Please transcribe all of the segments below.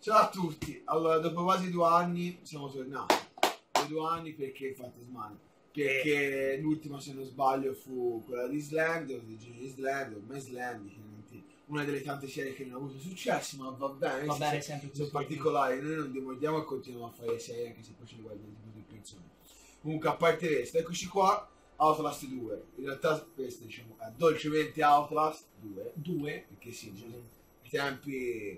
Ciao a tutti. Allora, dopo quasi 2 anni siamo tornati. 2 anni perché infatti smani. Perché l'ultima, se non sbaglio, fu quella di Slam, di Gigi Slam, ormai Slam, una delle tante serie che non ha avuto successo, ma va bene sempre sono particolari. Noi non demordiamo e continuiamo a fare le serie anche se poi ci riguardano di persone. Comunque, a parte questo, eccoci qua. Outlast 2. In realtà questo, diciamo, è dolcemente Outlast 2. Perché sì, diciamo, i tempi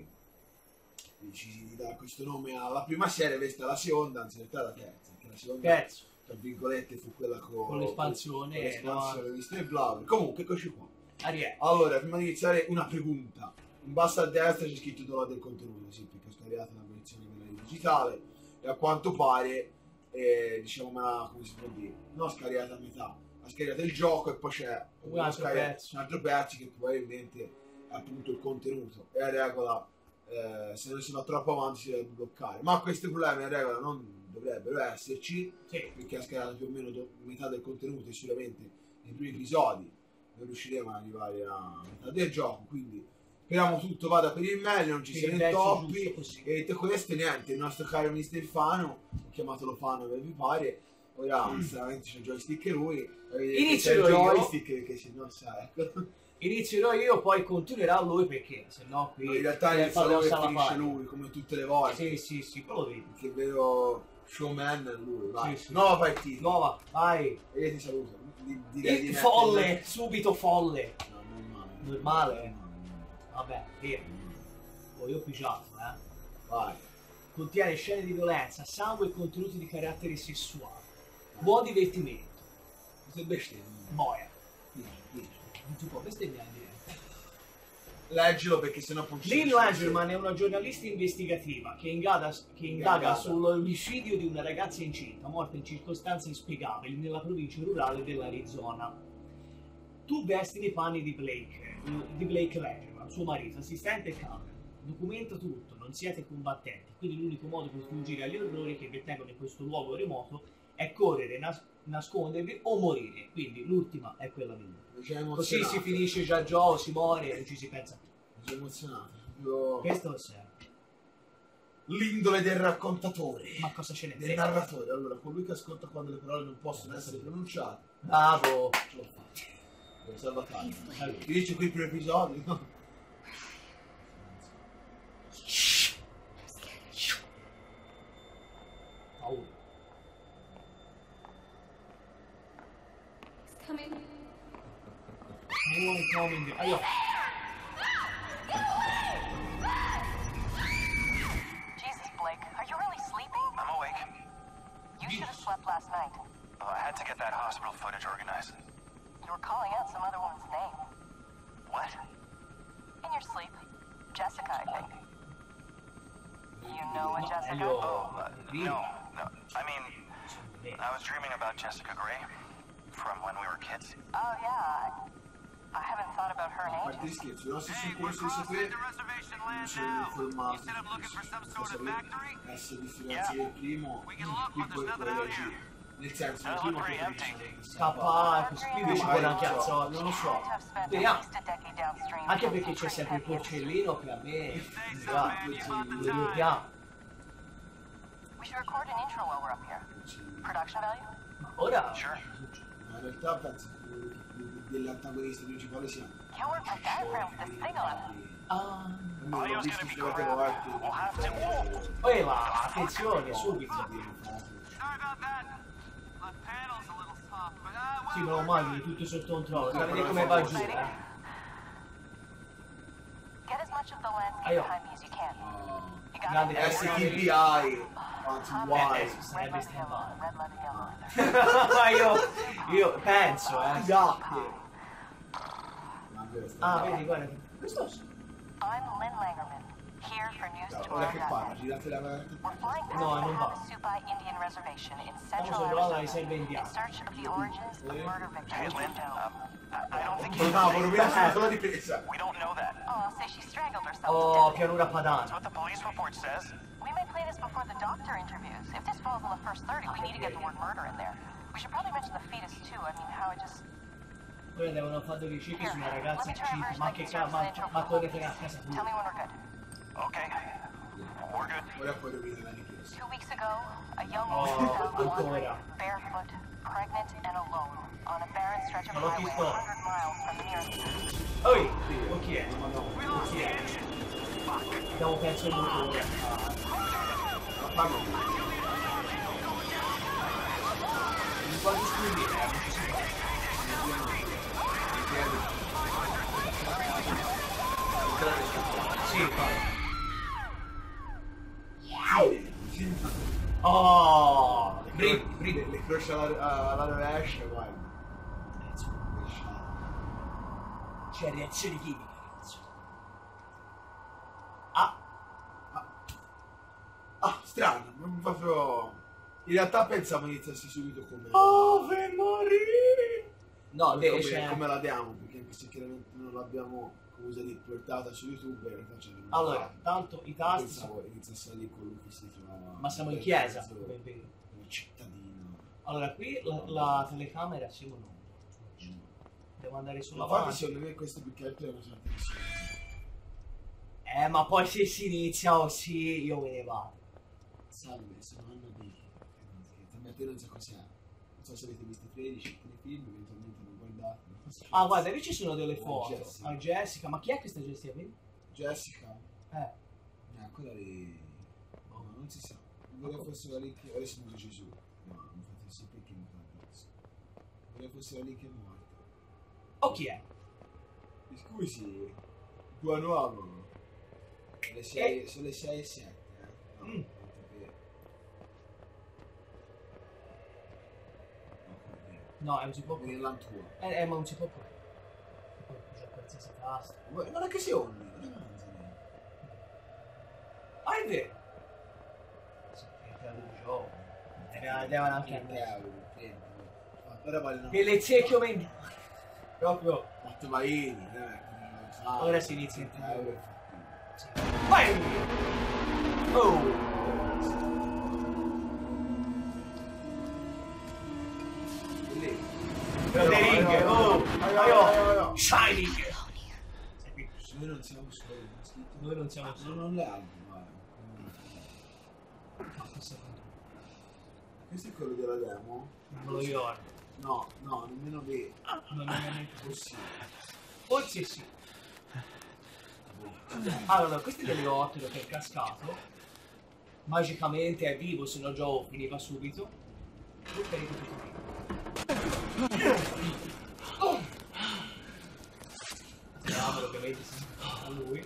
decisi di dare questo nome alla prima serie, questa è la seconda, anzi in realtà la terza. Che la seconda, tra virgolette, fu quella con l'espansione. L'espansione di Steve Blau. Comunque, eccoci qua. Ariel. Allora, prima di iniziare, una pregunta. In basso a destra c'è scritto download del contenuto, sì, perché ho scaricato la versione digitale e a quanto pare, diciamo, come si può dire, non scaricata a metà, ha scaricato il gioco e poi c'è un altro pezzo che probabilmente è appunto il contenuto. E a regola, se non si va troppo avanti si deve bloccare. Ma questi problemi a regola non dovrebbero esserci, sì, perché ha scaricato più o meno metà del contenuto e sicuramente nei primi episodi non riusciremo ad arrivare a metà del gioco, quindi speriamo tutto vada per il meglio, non ci siano intoppi. E detto questo, niente, il nostro caro Mister Fano, chiamatelo Fano per vi pare, ora sinceramente c'è il joystick e lui, inizierò io, joystick che se no sa, ecco. Inizierò io, poi continuerà lui perché se no qui in realtà finisce lui come tutte le volte. Sì, quello vedi. Perché è vero showman è lui, vai. Sì. Nuova partita. Nuova, vai. E io ti saluto. Folle, subito folle. No, normale. Vabbè, via. Oh, io ho pigiato, Vai. Contiene scene di violenza, sangue e contenuti di carattere sessuale. Buon divertimento. Sei bestemmia. Boia. Dici. Non si può bestemmiare in diretta. Leggilo perché sennò poi Lynn Angerman è una giornalista investigativa che indaga sull'omicidio di una ragazza incinta morta in circostanze inspiegabili nella provincia rurale dell'Arizona. Tu vesti nei panni di Blake Angerman, suo marito, assistente e camera. Documenta tutto, non siete combattenti, quindi l'unico modo per sfuggire agli orrori che vi tengono in questo luogo remoto è correre, nascondervi o morire, quindi l'ultima è quella migliore. Così si finisce già il gioco, si muore e non ci si pensa più. Mi sono emozionato. Questo è serve. L'indole del raccontatore. Ma cosa ce n'è? Del narratore. Allora, colui che ascolta quando le parole non possono essere pronunciate. Bravo. Ce l'ho fatto. Salvataggio. Allora, ti dice qui il primo episodio, no? Paura. Coming. Anyone coming? Ayo. Jesus, Blake, are you really sleeping? I'm awake. You should have slept last night. Oh, I had to get that hospital footage organized. You were calling out some other woman's name. What? In your sleep. Jessica, I think. You know what Jessica? No. I mean, I was dreaming about Jessica Gray from when we were kids. Oh, yeah. I haven't thought about her in A parte gli ages. scherzi, i nostri Hey, we're soccorsi crossing sapere into reservation land sono now. informati Instead of looking for some sort of factory, essere differenza del primo we can look, qui but there's poi nothing out reagire. here. Nel senso, il Does primo look che pretty dice empty. Scappa, qui invece Vai, poi la non so. chiazzo, non lo so. Seem to have spent at Vediamo. least a decade downstream. Anche from perché some c'è pretty sempre il heavy industry. porcellino che a me Say so, va, man. You bought the lo time. ricordiamo. We should record an intro while we're up here. Production value? Ma ora Sure. Ma in realtà penso che dell'antagonista principale sia Can't work my diaphragm with this thing on. Audio's gonna be crap. We'll have to. poi va, attenzione, subito. Sorry about that. My panel's a little soft, but Sì, meno male, tutto sotto controllo. Sta vedere come va giù, Get as much of the landscape Aio. behind me as you can. You got Grande it? STPI anzi I'm Y red, sarebbe leather, yellow, stampato. red, leather, yellow. io penso, vedi, guarda, questo I'm Lynn Langerman, here for news ora che parla, tomorrow. girate la verta. We're flying past No, the non va. Havasupai Indian Reservation in Stiamo central sopra la Arizona riserva in indiana. search of the origins of murder Hey, victims Lynn, unknown. I don't think No, you volevo vedere solo la ripresa. We don't know that. Oh, say she strangled herself Oh, to death. pianura That's padana. what the police report says. We may play this before the doctor interviews. If this falls on the first 30, we need to get the word murder in there. We should probably mention the fetus too. I mean, how it just... Ora devono fare delle ricerche su una Here, ragazza let me try a incinta. version Ma that che can serve cazzo, as an intro ma for the whole corre per a piece. casa Tell me tua. when we're good. Okay. We're Ora poi rovina la richiesta. 2 weeks ago, a young Oh, woman found ancora. wandering, barefoot, pregnant, and alone on a barren stretch of Ma l'ho highway visto. 100 miles from the nearest. Oi! O chi è? O chi è? Abbiamo perso il motore. La pago. Non può distruggere, non ci si può. Sì, vai. Oh! Le croce alla rovescia, guarda. C'è reazione chimica, ragazzi. Ah! Ah, strano, non proprio... In realtà pensavo iniziassi subito come... Ave Maria! No, come la diamo, perché anche se chiaramente non l'abbiamo, come si dice, portata su YouTube, in realtà ce l'abbiamo Allora, fatta. tanto i tasti Pensavo iniziasse lì con lui che si trovava... Ma siamo in nel chiesa, mezzo, come vedi. una cittadina. Allora, qui la telecamera siamo noi. Devo andare sulla Infatti parte. secondo me questo più che altro è una sorta di Ma poi se si inizia così, io me ne vado. salve, sono Anna Baker. Stamattina non so cos'è. Non so se avete visto 13 telefilm, eventualmente non guardate. non so. Ah, guarda, qui ci sono delle Oh, foto. Jessica. Ah, Jessica, ma chi è questa Jessica? Vedi? Jessica? Eh, Quella lì... No, non si sa. Non volevo fosse la lì che... Adesso non Gesù. No, non fate sapere che mi fa adesso. Volevo fosse la lì che è morta. o chi è? Mi scusi, tua nuovo. Sono le 6 e 7, No, Mm. No, non si può. Nell'antua. Ma non si può pure. Poi c'è qualsiasi tasto. Guarda che si ogni. Ah, è vero! Devono anche andare. Ora vale no. Che le secchio men... Proprio. 8 maini, Ora si inizia il 30 euro. Vai! Oh! Lì. Rodering! Oh! Aio! Shining! Noi non siamo soli, non scritto. Noi non siamo soli. Non le altre, guarda. Questo è quello della demo? Non me lo ricordo. No, nemmeno lì. Non è neanche Possibile. Forse sì. Allora, questo è l'elicottero che è cascato. Magicamente è vivo, se no già finiva subito. Speriamo ovviamente si a lui.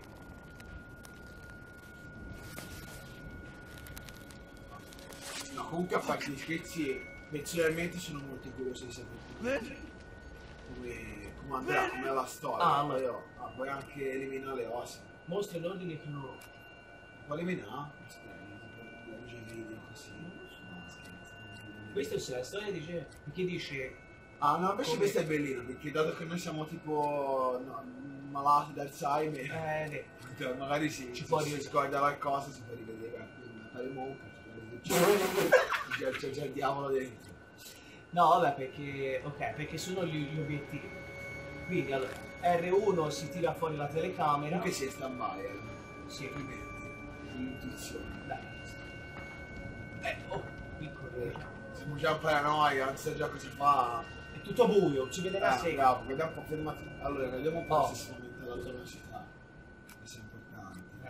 No, comunque a parte gli scherzi, personalmente sono molto curioso di sapere come andrà, come è la storia. Ah, allora. Poi anche eliminare le ossa. Mostra in ordine cronologico. Può eliminare? Aspetta, legge video così. No, scherzo. Questa è la storia di che dice. Ah no, invece Come- questa è bellina, perché dato che noi siamo tipo malati d'Alzheimer, cioè, magari sì, Ci se può si rivedere. scorda qualcosa si può rivedere, faremo c'è il diavolo dentro. No, vabbè, perché. Ok, perché sono gli obiettivi. Quindi allora, R1 si tira fuori la telecamera. Comunque si è stand-by, Sì, complimenti, l'intuizione. dai. Oh, piccolo. Siamo già in paranoia, non so già cosa fa. È tutto buio, ci vedrà sera. Bravo, vediamo un po', fermati. Allora, vediamo un po' Oh. se si aumenta la velocità. Questo è importante.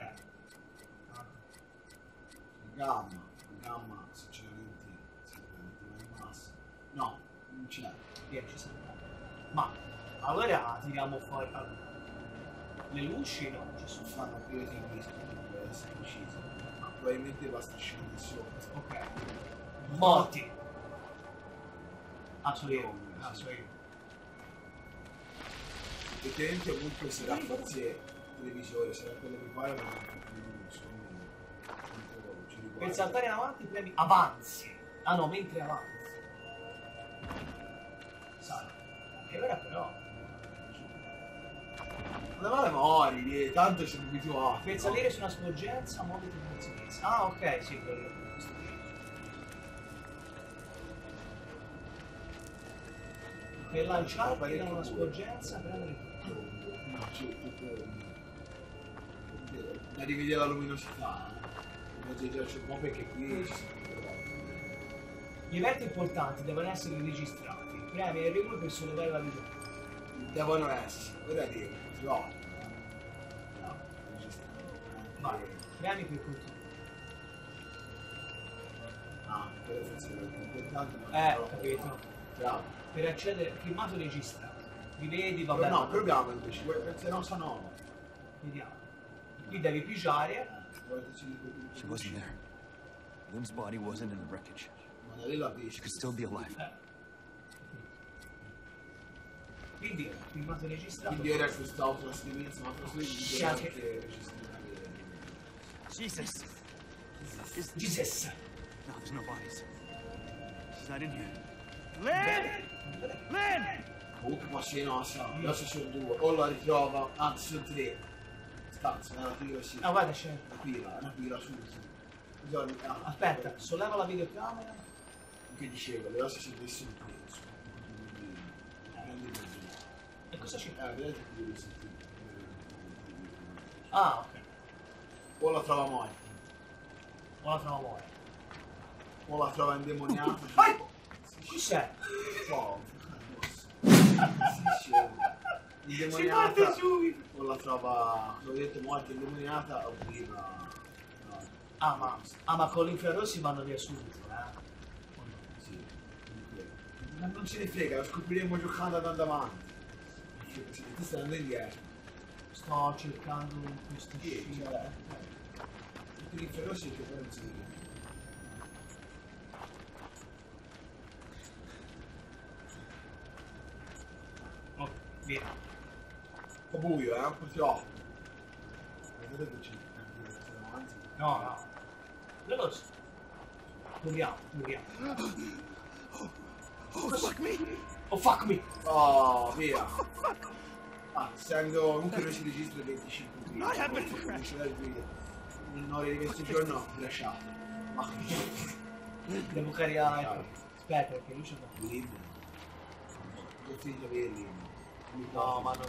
Gamma, sinceramente, va in massa. No, non c'è. Via, ci siamo. Ma allora tiriamo fuori. Allora, le luci no, ci sono. Fanno più di tempo per essere preciso. Ma probabilmente basta scendere sopra. Ok. Morti. Ah, sono io. Ah, sono io. Effettivamente comunque sarà forse televisore, sarà quello che pare, ma non so quanto ci riguarda. Per saltare in avanti premi avanzi. Ah no, mentre avanzi. Sai. E ora però. Ma male mori, tanto siamo abituati. Per salire su una sporgenza, muoviti verso destra. Ah, ok, sì, quello. Questo qui. Per lanciarti da una sporgenza, prendere tutto. No, c'è tutto. Da rivedere la luminosità. Già un po' perché qui ci sono Gli eventi importanti devono essere registrati. Premi R1 per sollevare la vita. devono essere, ora devo, no, Vai, premi per continuare. quello forse è importante, ma Ho capito. bravo. Per accedere, filmato registrato. Rivedi, vabbè. Però no, programma invece, se no sono. Vediamo. Qui devi pigiare. She wasn't there. Lynn's body wasn't in the wreckage. Ma da lì la She pesca. could still be alive. Quindi, filmato registrato. Quindi ora quest'altro trasferimento, ma trasferimento Sì, anche- anche registrare. Jesus! Jesus. No, there's no bodies. She's not in here. Lynn! Lynn! Comunque ma sì, no, sa, adesso sono due, o la ritrova, anzi sono tre. Stanza, una pila sì. Ah, guarda, c'è. Una pila subito. Aspetta, solleva la videocamera. Che dicevo, le ossa si messo in prezzo. Prendi il mezzo. E cosa c'è? Vedete qui dove si Ah, ok. o la trova morta, O la trova muore. o la trova indemoniata. Vai! Cos'è? Wow. Si Indemoniata. parte subito. O la trova, come ho detto, morta indemoniata o prima. Ma con l'infrarossi vanno via subito, Sì. Comunque, ma non ce ne frega, lo scopriremo giocando andando avanti. Perché se tu stai andando indietro. Sto cercando questa Sì, scia. cioè, tutti gli infrarossi che poi non si vede. Oh, via. Un po' buio, un po' troppo. Vedete che c'è davanti? No. Veloce. Proviamo. Oh, fuck me! Oh, fuck me! Oh, via. Essendo comunque noi si registra 25 video. Not happening. Non di questo giorno lasciate. Ma Devo caricare. Aspetta, perché lui c'è da. libero. Non figlio averli. No, ma non.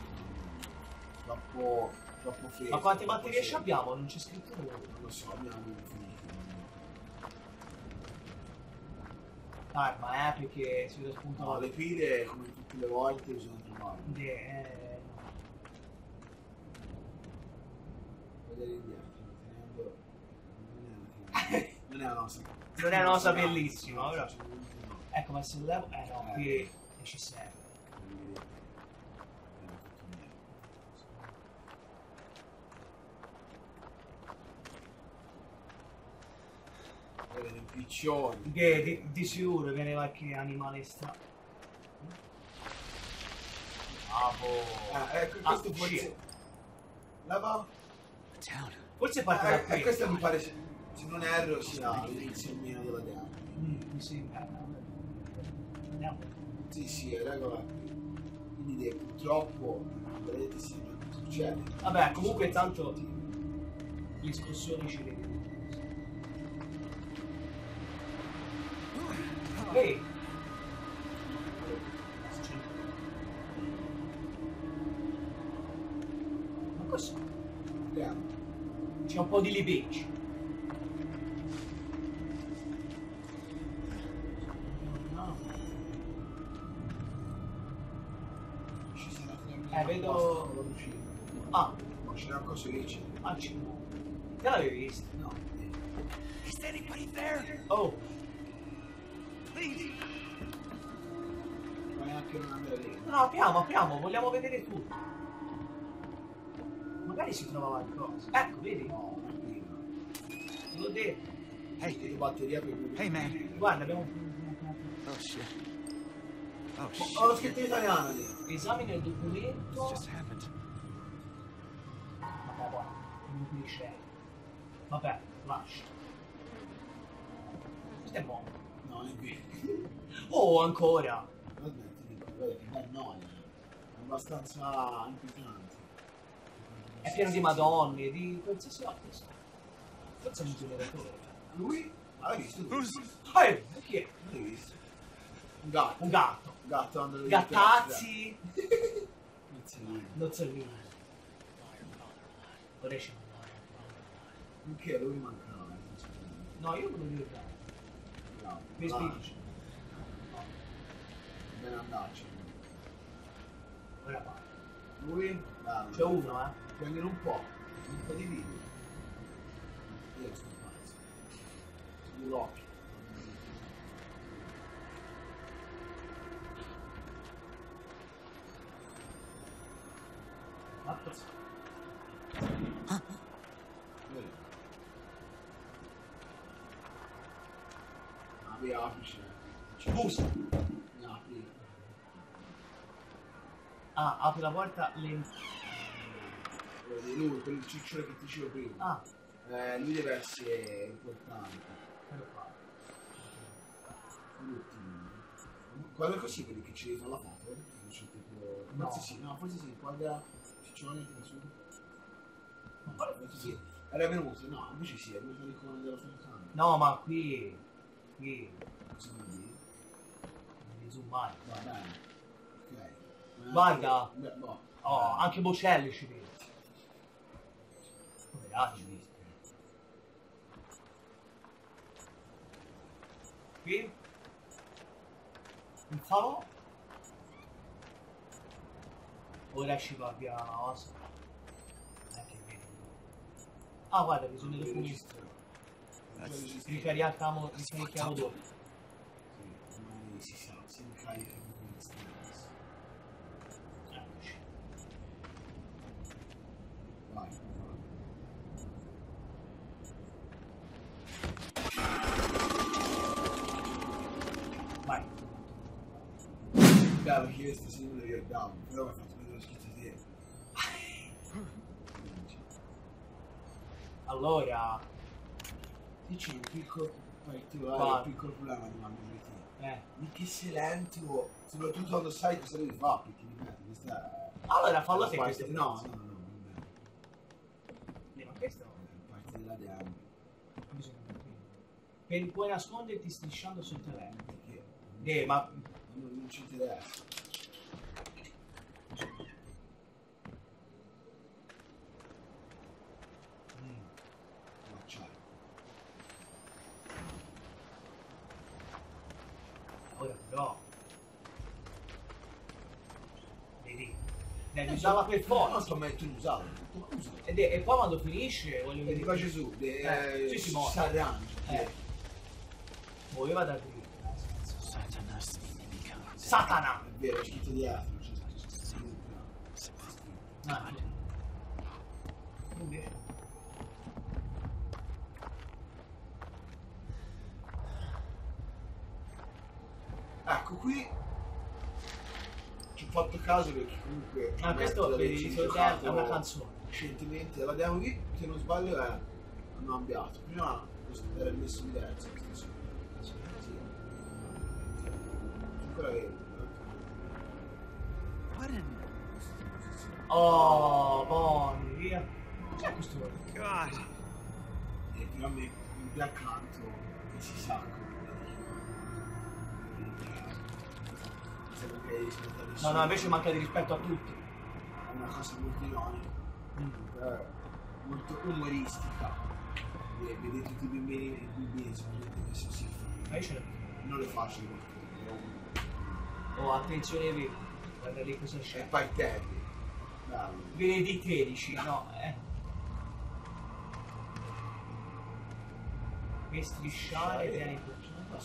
Troppo freddo. Ma quante batterie ci abbiamo? Non c'è scritto nulla. Non lo so, abbiamo finito. Arma, perché si vede spunto. No, le pile come tutte le volte bisogna trovarle. Vedere indietro, tenendo. Non è una cosa. Non è una cosa bellissima, però. No. Ecco, ma se levo. No, qui ci serve. Un piccione. Che di sicuro viene qualche animale strano. Ecco, questo forse. shit. Lava. Town. Forse parte da qui. Questo mi pare, se non erro, sia l'inizio meno della terra. Mi sembra. Andiamo. Sì, è regola. Quindi purtroppo, vedete, sì, non succede. Vabbè, comunque tanto le scossoni ci vedono. Ehi! Ma cos'è? Vediamo. C'è un po' di libecci. No. Ci sarà finalmente vedo- un posto vicino. Ah, Ma c'era un coso lì, c'è. c'è. Te l'avevi visto? No. Is anybody there? Oh, Please! Ma neanche non andare lì. no, apriamo, vogliamo vedere tutto. Magari si trova qualcosa. Ecco, vedi? No, tranquillo. L'ho detto. Hey, che batteria per cui. Hey, man. Guarda, abbiamo Oh, shit. Oh, Ho shit. lo scritto in italiano lì. esamina il This documento. just happened. Vabbè, guarda, non finisce. Vabbè, lascia. Questo è buono. No, è qui. Oh, ancora. Vabbè, ti dico, guarda che bel noia. È abbastanza inquietante. È pieno di madonne, di qualsiasi altro. Forse è un generatore. Lui? Ma l'hai visto? tu? Chi è? Non l'hai visto? Un gatto. Un gatto. Un gatto andando Gattazzi. Insieme. Nozzolini. Ora c'è. Anche a lui mancava. Cioè. No, io me lo ricordavo. Bravo. Per spirito. Bene andarci. Ora va. Lui, bravo. C'è uno, Prendono un po' di video. Io sto pazzo. Sull'occhio. Mazza. Apri, aprici. Scusa. Apri. Ah, apri la porta Di lui, quel ciccione che ti dicevo prima. Ah, Lui deve essere importante. quello qua. L'ultimo. Guarda così quelli che ci fanno la foto. Non so, tipo... No. Forse sì, no, forse sì. Guarda ciccione che su. Ma Forse sì. Era venuto, no, invece sì, è venuto l'icona della telecamera. no, ma qui Cosa vuol dire? devi zoomare. Va bene. Ok. Guarda. Beh, boh. Oh, anche Bocelli ci vede. Poveracci. Qui il falò. Ora ci va via una cosa. Che vedi. Ah, guarda, bisogna dopo ricarichiamo dopo. Sì, ormai si sa, si ricarica con questa cosa. Eccoci. Vai. Vai. Bello che questo si non lo ricordavo, però mi ha fatto vedere lo schizzo di te. Allora, Dici un piccolo particolare, Vai. un piccolo problema di mamma di te. eh. Che sei lento, soprattutto quando sai cosa devi fare, perché ripeto, questa è... Allora fallo la te parte- questo. No, no, no, vabbè. Ma questo È parte della demo, bisogna mettere. Puoi nasconderti strisciando sul telefono. perché Ma non ci interessa. L'acciaio. ora però. Vedi? Devi usarla per Non forza. sto mettendo usato, usa. E poi quando finisce, voglio E vedere. ti fa Gesù, Sì, si muove. si arrangia. Voleva da qui. Satanas inimica. Satana! È vero, è scritto dietro, c'è scritto. Ah, invece. Ecco qui ci ho fatto caso perché comunque Ah, questo metto vedi, ci sul giocato tempo è una canzone. recentemente la demo qui, se non sbaglio è hanno cambiato, prima era il messo diverso questo sì. Ancora vero. What in Oh, buoni, via. C'è questo. God? E però a me qui accanto e si sa No, no, invece manca di rispetto a tutti. è una cosa molto ironica, molto umoristica. E vedete tutti i bambini soprattutto che sono Ma io ce l'ho. non le faccio Oh, attenzione, vedi. Guarda lì cosa e c'è. poi Teddy bravo. Vedi 13, no, Per strisciare vieni qui.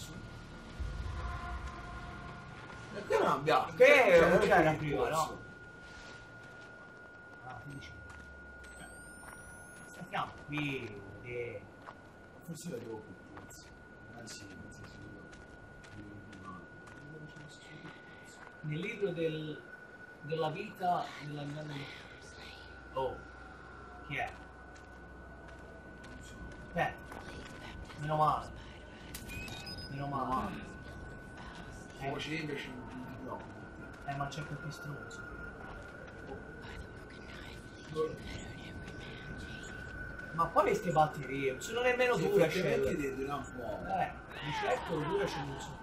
E qui non abbiamo Che non non c'era il prima, corso. no? Ah, 15. Stiamo qui. Forse era dopo forse. Anzi, Nel libro della vita della grande. Oh, chi è? Aspetta, meno male. Meno male. Voce invece non ti preoccupare. Ma c'è qualche stronzo. Ma poi queste batterie non sono nemmeno Sì, dure, effettivamente scelle. dura un po'. Di certo dure ce ne sono.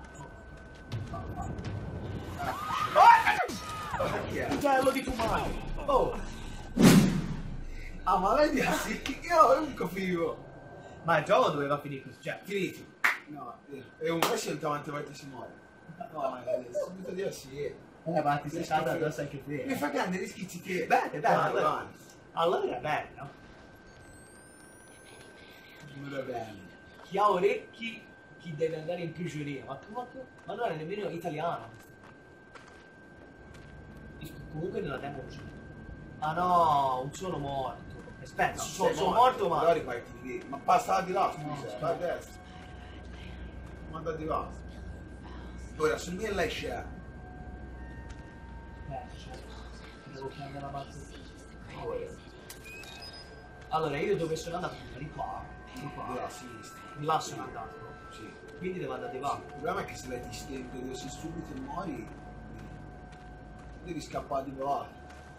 Chi è? Fratello di tuo mare. Oh, Ah, ma vedi, sì, io non capivo. Ma il gioco doveva finire così, cioè. Finito. No, è un po' tante volte si muore. No, subito di sì. Ma ti sei stato addosso anche te. Mi fa grande gli schizzi te. Bene, Allora allora era bello. non va bene. Chi ha orecchi, chi deve andare in prigionia. Ma non è nemmeno italiano. Comunque nella demo c'è. Ah no, un solo morto. Aspetta, sono morto ma. Allora riparti di lì. Ma passa di là, No, scusa, aspetta. va a destra. Manda di là. Ora su me lei c'è. Cioè, devo prendere la parte. Allora io dove sono andato prima? Di qua. Di Di là qua. a sinistra. Di là sono andato. Sì. Quindi devo andare di là. Il problema è che se lei ti stende così subito e muori, devi scappare di là.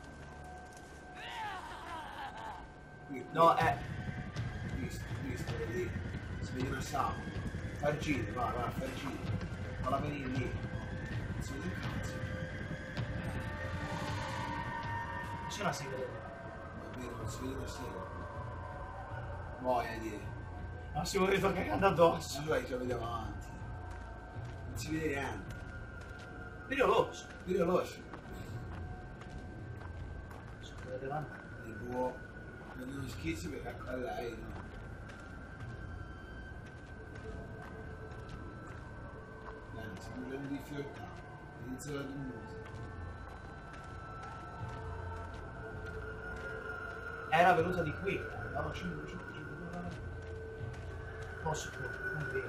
Qui. No, Visto, vedi? Si vede una sabbia. Fa il giro, va, fa il giro. Falla venire lì. Non si vede un cazzo. c'è una sigla. Va bene, non si vede una sera. Muoia dire. Massimo mi sto cagando addosso. Allora ti vedi avanti. Non si vede niente. Pericoloso. Pericoloso. Sono quello davanti. E boh. Prendono schizzi perché a lei no. Bene, stiamo parlando di difficoltà. Inizio la musica. Era venuta di qui. Andava 5. Posso non vero.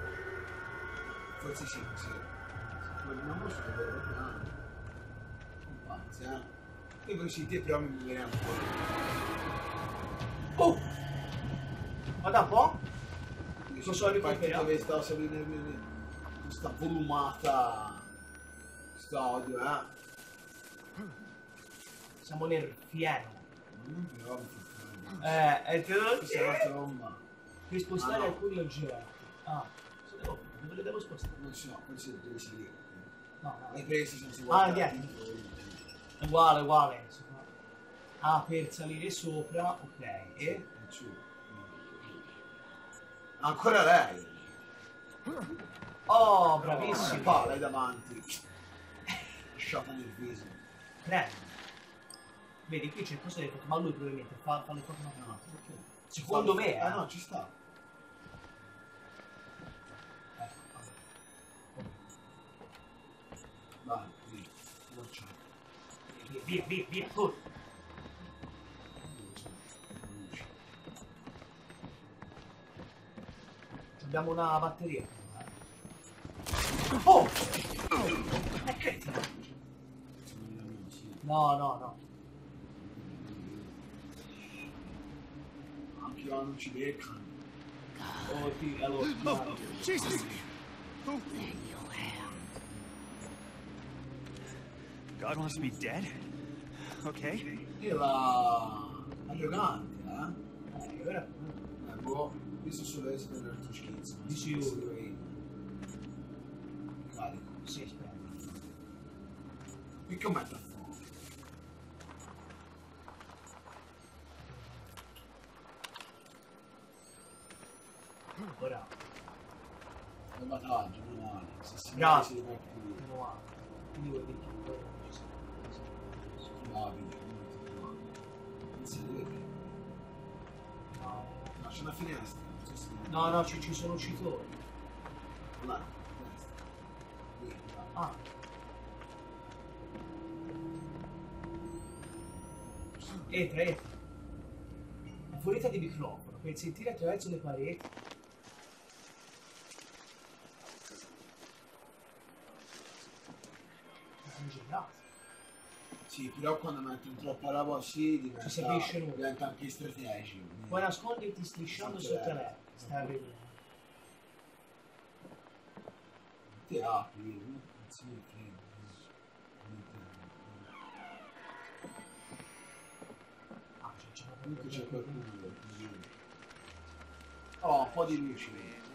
Forse sì, sì. Ma mostro che vedo piano. Compazia. E poi sì, te però mi viene un po'. Oh! Guarda un po'. Non so ricompariamo. Dove sta salendo questa volumata. Stadio, Siamo nel pieno. Però mi fa E te lo questa è una tromba. per spostare Ah, no. alcuni oggetti. Ah, dove li devo spostare? Non so, forse dove si lì. No, Le no. prese sono si Ah, dietro. Uguale. Ah, per salire sopra, ok. E? Ancora lei. Oh, bravissimo. Qua, lei davanti. Sciata nel viso. Prendi. Vedi, qui c'è il costo delle foto, ma lui probabilmente fa le foto No, manuali. perché? Secondo me, Ah no, ci sta. Vai, lì. Non c'è. Via, corri. Abbiamo una batteria. Oh! E che ti... No. Anche io non ci beccano. Oh, allora, Oh, Jesus! Oh. God wants me dead? Okay. E la giocante, ora... boh, questo solo esito nell'altro schizzo. Di sicuro. Carico. Sì, aspetta. E come metto a fuoco? Ora, È un battaggio, non male. Se si Grazie. muove si riparte lui. meno male. Quindi vuol dire che ora non ci siamo. Probabile. Non si vede. No. No, c'è una finestra. Non so se... No, ci sono uccitori. Là, finestra. Lì, là. Ah, entra. La foretta di microfono per sentire attraverso le pareti. Sono girato. Sì, però quando mettono troppa roba così Si capisce nulla. diventa anche strategico. Puoi nasconderti strisciando sotto lei. Stai arrivando. Ti apri, non si frega. Ah, c'è una Comunque c'è qualcuno. Oh, un po' di luce.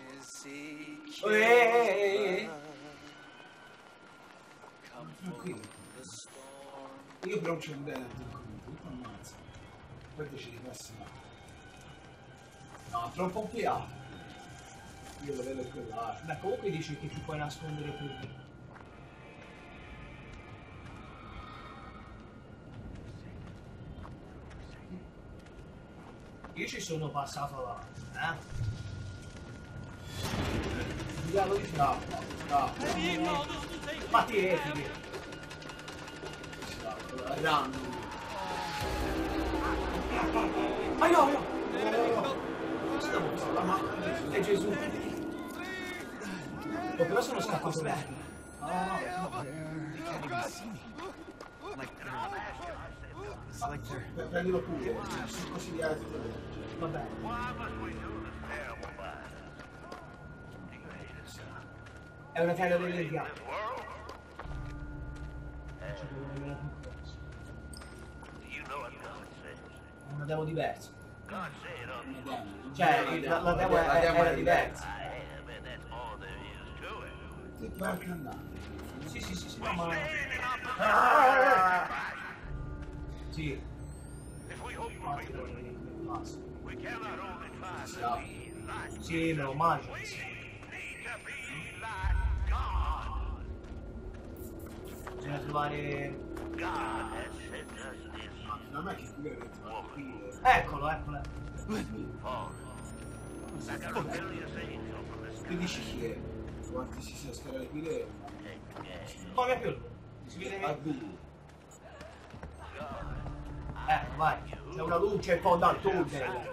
Tranquillo. Io però non c'è un bene comunque, tutto ammazza. Poi ci ripassa là. No, troppo ampliato. Io lo vedo quella. Beh, comunque dici che ti puoi nascondere più lì. Io ci sono passato là, Diavolo di scappa. Ma ti eviti. Random. Ma no, no! La macchina È Gesù. Oh, però sono scappato bene. Prendilo pure, sono così di altri. Vabbè. È una terra dell'Indiano. È una demo diversa. Cioè, la demo era diversa. Che porca andata. Sì, no, ma... Sì. Sì, me lo immagino. Bisogna trovare... Non è che qui veramente Eccolo. tu dici che quanti si sa scalare qui le Poi è più lungo. Si vede a che... buio. Vai. C'è una luce in fondo al tunnel.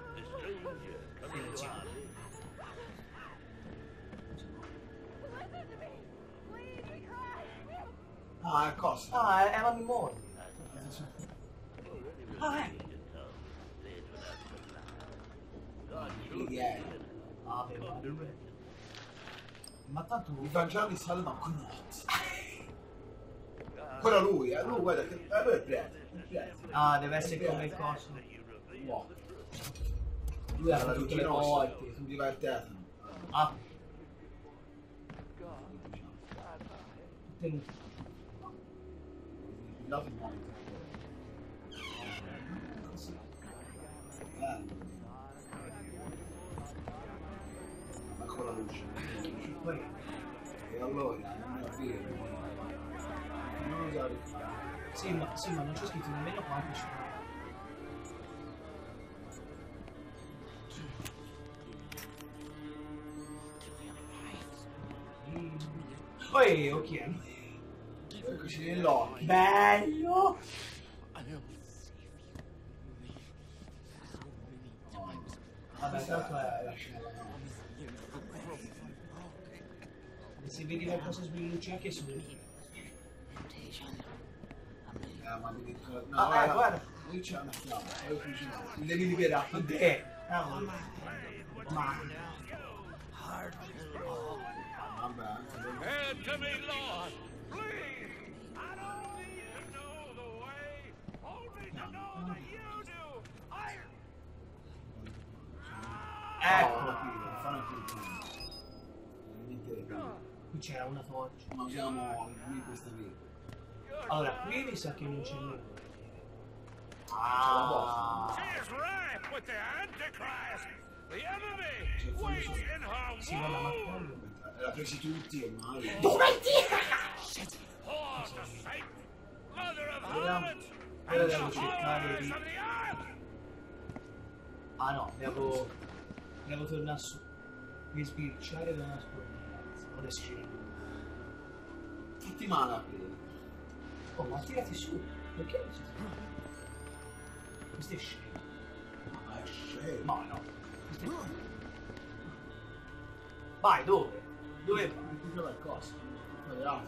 Ah, è cosa? Ah, è la memoria. Ah, ecco. Chi è? Ah, ma tanto... Il Vangelo salva con quello lui, lui guarda che lui è prete. Ah, deve essere come il coso. Wow. Lui ha La tutte luce le nostra, volte. tu divertete. Ah. Tenuto. Dato molto. Ma con la luce. Poi... E allora, non è vero. Non usare il fare. Sì, ma non c'è scritto nemmeno quanto ci fa. Poi, ok. Eccoci nell'occhio. Bello! Vabbè, tanto è la scena. E se vedi le cose sbilucciate che sono lì. Ma mi dico, no, Guarda. Lì c'è una chiave, mi devi liberare. Ma... Vabbè, Head to me, Lord! Please! I don't need to know the way, only to know that you do! Ecco! fanno più. Qui c'era una torcia. Ma usiamo qui questa qui. Allora, qui mi sa che non c'è nulla. She is ripe with the Antichrist! The enemy waits in her Sì, vabbè, ma womb! quello... L'ha presi tutti ormai. Dove Whore of Satan! Mother of Vediamo. harlots! Ora And devo the cercare horrors di... of the earth! Ah no, devo tornare su. Mi sbirciare da una scorta. Adesso ci vedo. Tutti male a piedi. Oh, ma tirati su. Perché non si fa? Questo è scemo. Ma è scemo. Ma no. Questo è scemo. Vai, dove? Dove vai? Qui qualcosa. Quadrato,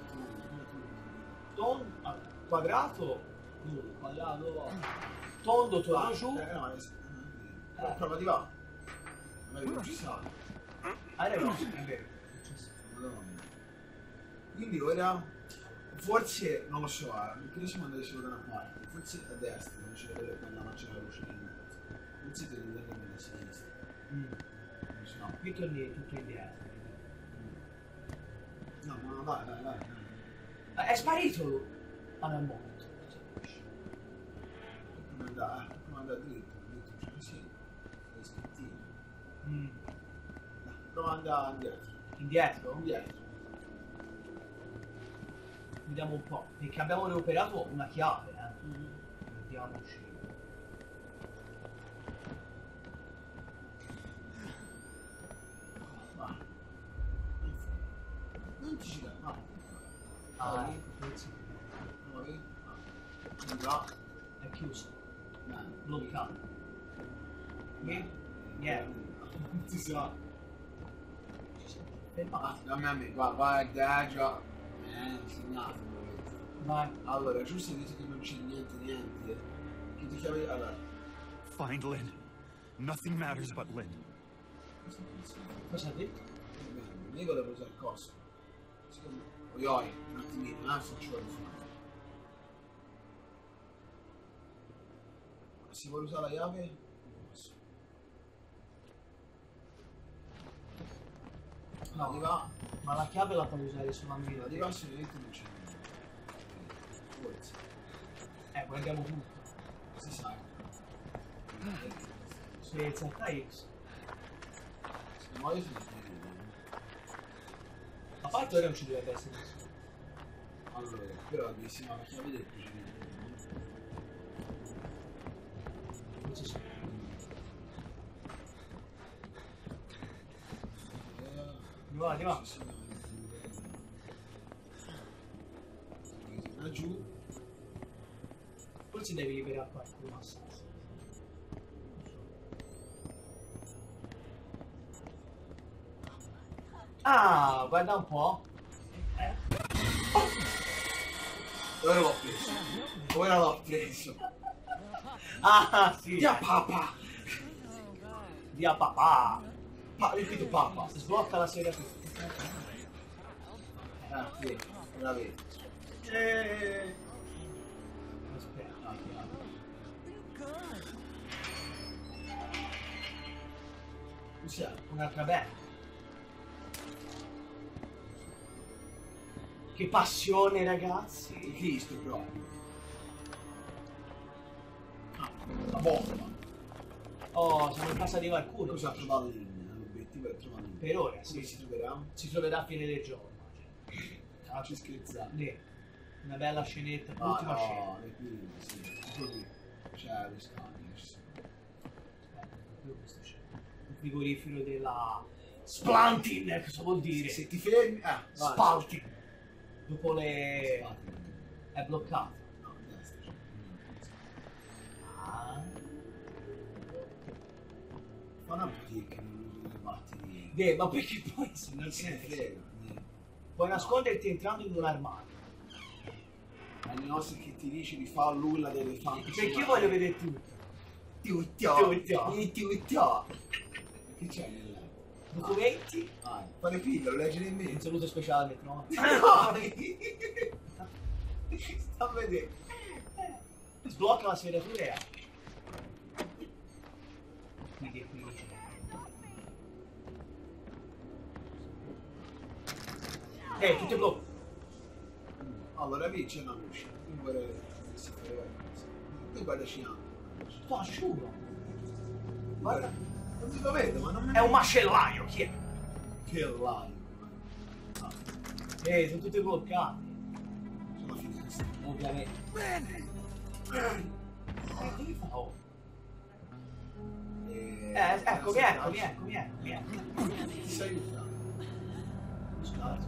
Quadrato? Dove? Quadrato. Tondo, torno giù. No, prova di là. Magari non ci sa. Hai ragione, è vero. Madonna. Quindi ora, forse, non lo so, perché siamo andati solo da una parte, forse a destra, non c'è quello che andava a c'era la luce di mezzo. Forse devi andare a sinistra. Non so. Qui torni tutto indietro. No, vai. È sparito lui. Ah, non è morto. Come andare dritto, c'è così, le scrittine. Prova ad andare indietro. Indietro? Indietro. Vediamo un po'. Perché abbiamo recuperato una chiave, Vediamoci. Vai. Non ci gira, no. Ecco, pensi. Muovi. Là. È chiuso. Bene. Bloccato. Niente. Non si sa. Fermato. Dammi a me, vai, già. Segnato. Vai. Allora, giusto detto che non c'è niente. Che ti chiami? Allora. Find Lynn. Nothing matters but Lynn. Cosa ha detto? Bene, io volevo usare il coso. Oi, un attimino, se ci vuole fare. Si vuole usare la chiave? No, Di va. ma la chiave la puoi usare solamente. Di va assolutamente non c'è niente. Forse. Guardiamo tutto. Si sa. Se ZX. Ma io sono A parte ora non ci dovrebbe essere nessuno. allora, però avessi la chiave del procedimento. Non ci sono. Di va. Giù. Forse devi liberare qualcuno assassino. Ah, guarda un po'. Ora l'ho preso. Ora l'ho preso. Ah, sì. Via papà. Via papà. Ripeto papà. Sblocca la serie qui. Sì, la vedo. Aspetta. Usiamo. Un'altra bella. Che passione, ragazzi. Di Cristo proprio. La bomba. Oh, siamo in casa di qualcuno. Cosa ha trovato lì? L'obiettivo è trovare lì. Per ora, Sì, sì. si troverà. Si troverà a fine del giorno. Ah, ci scherzate. Lì. Una bella scenetta, Ah, l'ultima scena. no, le prime, sì. Tutto lì. C'è le scale. Questo c'è. Il frigorifero della Splantin, cosa vuol dire? Se ti fermi... vai. Spaltin. Dopo le... Spaltin. è bloccato. No, a destra c'è. Ah. Fa una boutique che non uso le batterie. Ma perché poi se non Se ne frega. niente. puoi nasconderti entrando in un armadio? Alle nostre che ti dice di fare l'ulla dell'elefante. Perché voglio vedere tutto? Tutto. Tutto. Che c'è nel letto? Documenti? Fare figlio, lo leggi nel Un mezzo. saluto speciale al metronomo. Sta a vedere. Sblocca la serratura e apri. Quindi è qui vicino. Tutto è blocco. Allora lì c'è una luce. Io vorrei che si faceva cosa. Tu guardaci anche. Sto asciugo. Guarda, non si lo vedo, ma non mi... È un macellaio, chi è? Che live. Sono tutti bloccati. Sono finestra. Ovviamente. Che fa? Oh. Eccomi. Ti sei aiutato. Scusate.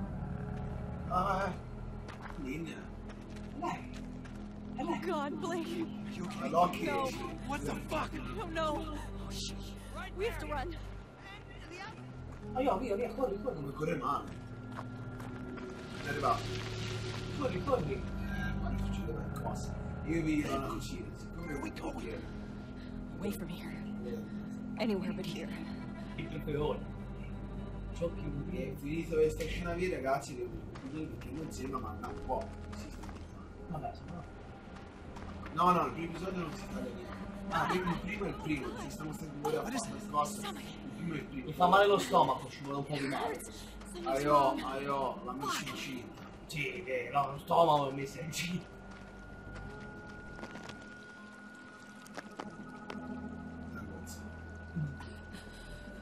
Linea. Lei. È Oh lei. God, Blake. You okay? All'occhio. No. What the fuck? Oh no. Oh shit. We have to run. Via, corri. Come corre male. È arrivato. Corri. Guarda, succede qualcosa. Io vi do una cucina. Siccome we go? Away from here. Anywhere but here. Il peperone. Ciò che vuol dire. finito questa scena qui, ragazzi, devo concludere perché non sembra manca un po'. Vabbè, se no. No, il primo episodio non si taglia niente. Il primo è il primo, ci stiamo stando ore a fare queste cose. Il primo è il primo. Mi fa male lo stomaco, ci vuole un po' di male. Aio, la messa incinta. Sì, no, lo stomaco è messo in giro. Ragazzi.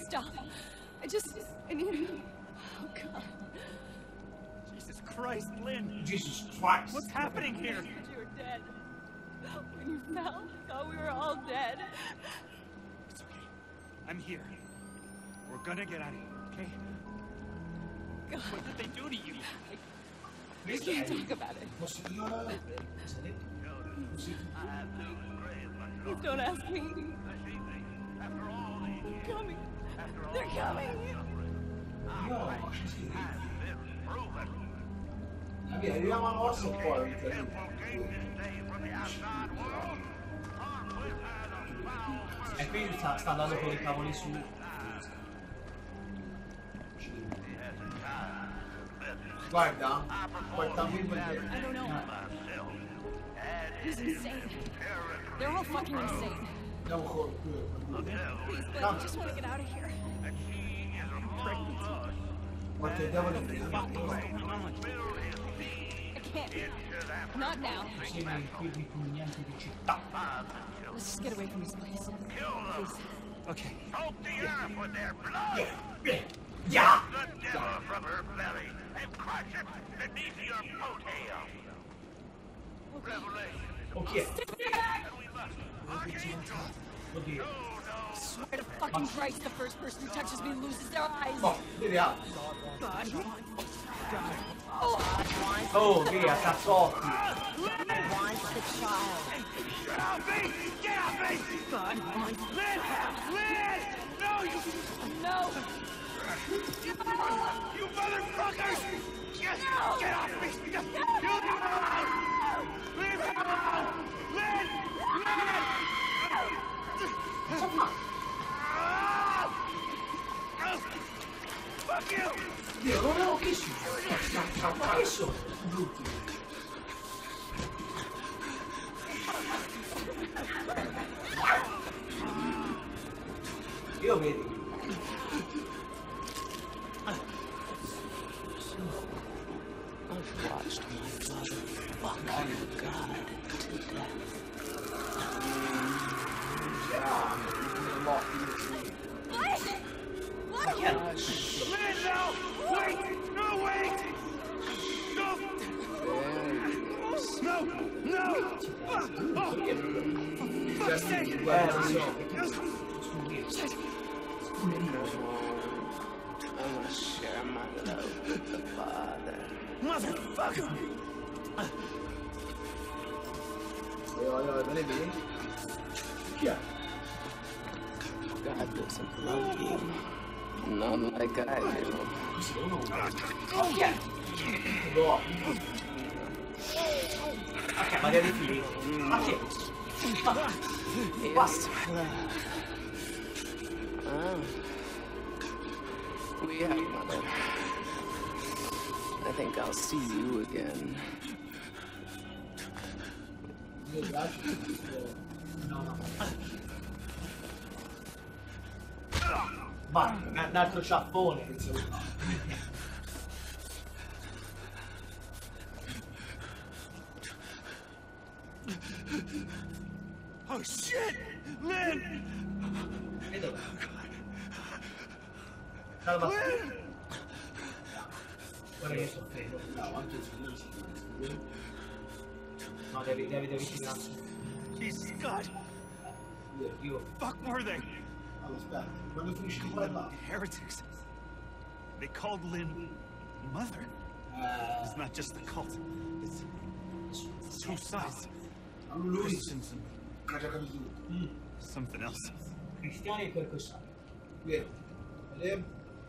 stop. I need... Oh, God. Jesus Christ, Lynn! Jesus Christ! What's happening here? You were dead. When you fell, I thought we were all dead. It's okay. I'm here. We're gonna get out of here, okay? God, What did they do to you? I can't talk about it. Posso dire? Please don't ask me. They're coming. They're coming. No, vabbè, arriviamo alla nostra e poi E quindi sta andando con i cavoli su. guarda, poi también I don't know. He's insane. They're all fucking insane. andiamo con Please, but I just want to get out of here. quanto andiamo da I can't. Not now. Insieme ai piedi pugnanti di città. Let's just get away from this place. Please. Okay. Soak the earth with their blood. Yeah! The devil from her belly and crush it beneath your coat hail. Revelation. Ok, And we must. Archangel. oddio. Swear to fucking Christ, the first person who touches me loses their eyes. oh, vediamo Oh, via, cazzotti. Wants the child. Get off me! Get off me! God wants Lynn! Lynn! No, you no. motherfuckers! Get off me! You leave me alone! Leave me alone! Lynn! Lynn! Fuck you! Dio, non avevo che su. Ma che sono? Brutti. Io vedo. I've watched my father fuck you, God, to death. Lynn, no! Wait! No, wait! No! No! No! Fuck's sake! I want to share my love with the Father. Motherfucker! me ne vedi? Chi è? God doesn't love you. Not like I do. No. Ok, ma devi finire. Ma che? Yes, love. Ah. We have mother. I think I'll see you again. Mi piace. No. Vai, un altro sciaffone. Oh shit! Lynn! E dov'è? Calma. Guarda che soffrendo. No, devi tirarsi. Jesus God! Io. Fuck were they? Allora, aspetta, quando finisci di fare là? Heretics. They called Lynn mother. It's not just the cult. It's two sides. Lui Christians and ha già capito tutto. something else. Cristiani e percossati. Vedi? Vedi?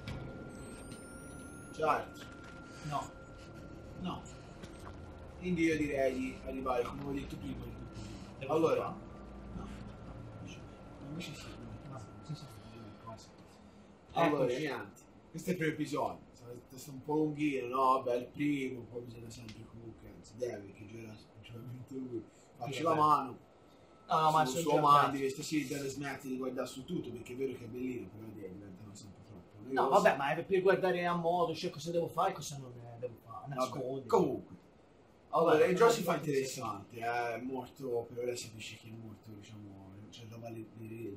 Certo. No. No. Quindi io direi di arrivare, come ho detto prima, di tutto. Devo Allora, fare. no. Invece sì. No, sì, sì. Allora, Eccoci. niente. Questo è il primo episodio. È un po' lunghino, no? Vabbè, il primo, poi bisogna sempre comunque, anzi deve, che giocherà sinceramente lui. Facci la mano. No, ma Sul sono suo già mandi, questa sì, deve smettere di guardare su tutto, perché è vero che è bellino, però diventano sempre troppo. No, noiosi. vabbè, ma è per guardare a modo, cioè cosa devo fare e cosa non devo fare. Vabbè, Nascondi. comunque. Allora, il gioco si fa Vabbè, interessante, è morto, per ora si capisce che è morto, diciamo, c'è roba di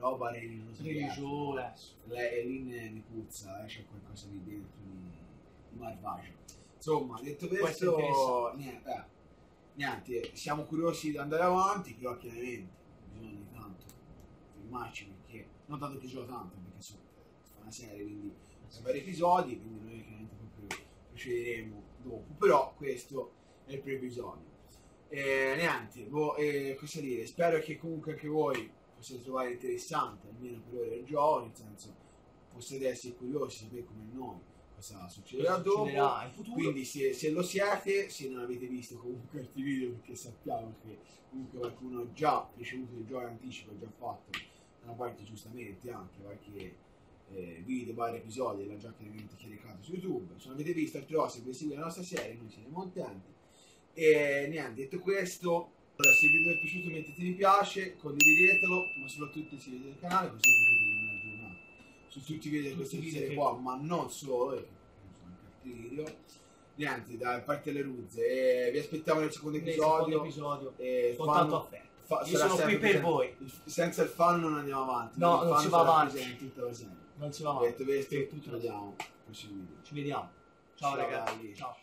roba religiosa. Religione. E lì ne puzza, c'è qualcosa lì dentro di malvagio. Insomma, detto questo, niente, siamo curiosi di andare avanti, però chiaramente bisogna di tanto fermarci, perché non tanto che gioco tanto, perché fa una serie, quindi sono vari episodi, quindi noi chiaramente proprio procederemo dopo, però questo è il primo episodio. Niente, cosa dire, spero che comunque anche voi possiate trovare interessante, almeno per ora il gioco, nel senso possiate essere curiosi, sapere come noi cosa succederà dopo, in futuro. quindi se lo siete, se non avete visto comunque altri video, perché sappiamo che comunque qualcuno ha già ricevuto il gioco in anticipo, ha già fatto una parte giustamente anche qualche video, vari episodi, l'ha già chiaramente caricato su YouTube. Se non avete visto altre cose per seguire la nostra serie, noi siamo contenti. E niente, detto questo, allora, se il video vi è piaciuto mettete mi piace, condividetelo, ma soprattutto iscrivetevi al canale così potete rimanere aggiornati su tutti i video di questa serie qua, ma non solo, perché sono anche altri video. Niente, da parte delle Ruzze, vi aspettiamo nel secondo episodio. Con tanto affetto. Io sono qui per voi. Senza il fan non andiamo avanti. No, non si va avanti. Non si va avanti. Detto questo, ci vediamo al prossimo video. Ci vediamo. Ciao ragazzi. Ciao.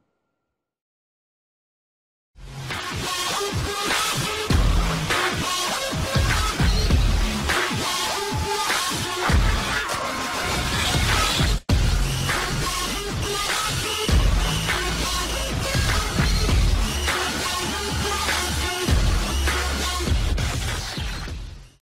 Ciao.